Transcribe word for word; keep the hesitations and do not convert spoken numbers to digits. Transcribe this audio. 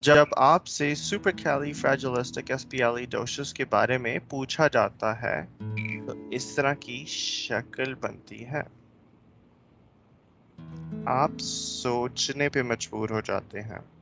जब आपसे सुपरकैलिफ्रैजिलिस्टिक के बारे में पूछा जाता है तो इस तरह की शक्ल बनती है। आप सोचने पे मजबूर हो जाते हैं।